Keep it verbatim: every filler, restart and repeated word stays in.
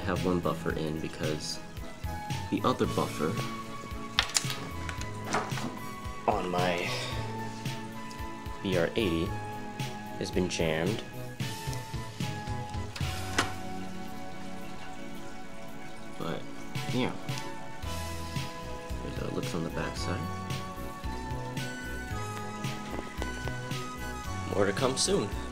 have one buffer in because the other buffer on my B R eighty has been jammed. But yeah, here's how it looks on the back side. More to come soon.